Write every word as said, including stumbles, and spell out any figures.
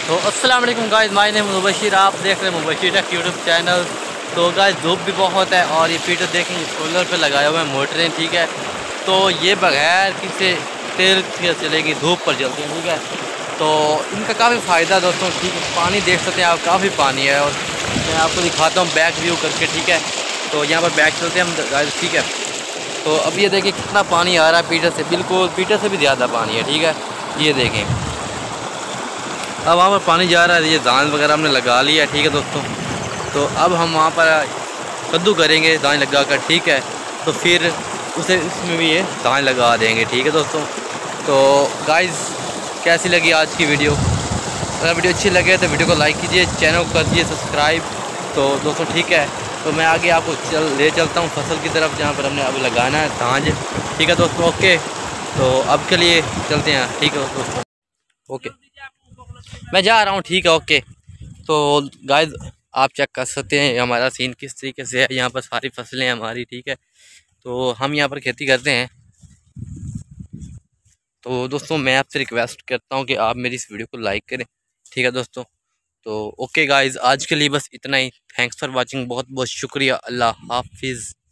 तो अस्सलाम वालेकुम गाइस, माय नेम मुबशिर। आप देख रहे हैं मुबशिर टेक यूट्यूब चैनल। तो गाइस धूप भी बहुत है और ये पीटर देखें सोलर पे लगाया हुआ है मोटरें, ठीक है। तो ये बगैर किसी तेल से चलेगी, धूप पर चलती हैं, ठीक है। तो इनका काफ़ी फ़ायदा दोस्तों, ठीक है। पानी देख सकते हैं आप, काफ़ी पानी है और मैं आपको दिखाता हूँ बैक व्यू करके, ठीक है। तो यहाँ पर बैक चलते हैं हम गाइस, ठीक है। तो अब ये देखिए कितना पानी आ रहा है पीटर से, बिल्कुल पीटर से भी ज़्यादा पानी है, ठीक है। ये देखें अब वहाँ पर पानी जा रहा है, ये धान वगैरह हमने लगा लिया है, ठीक है दोस्तों। तो अब हम वहाँ पर कद्दू करेंगे धान लगा कर, ठीक है। तो फिर उसे इसमें भी ये धान लगा देंगे, ठीक है दोस्तों। तो गाइस कैसी लगी आज की वीडियो? अगर वीडियो अच्छी लगे तो वीडियो को लाइक कीजिए, चैनल को कर दीजिए सब्सक्राइब। तो दोस्तों ठीक है, तो मैं आगे आपको चल ले चलता हूँ फसल की तरफ, जहाँ पर हमने अभी लगाना है धान, ठीक है दोस्तों। ओके, तो अब के लिए चलते हैं, ठीक है दोस्तों। ओके, मैं जा रहा हूँ, ठीक है। ओके, तो गाइस आप चेक कर सकते हैं हमारा सीन किस तरीके से है। यहाँ पर सारी फसलें हमारी, ठीक है। तो हम यहाँ पर खेती करते हैं। तो दोस्तों मैं आपसे रिक्वेस्ट करता हूँ कि आप मेरी इस वीडियो को लाइक करें, ठीक है दोस्तों। तो ओके गाइस, आज के लिए बस इतना ही। थैंक्स फॉर वाचिंग, बहुत बहुत शुक्रिया। अल्लाह हाफिज़।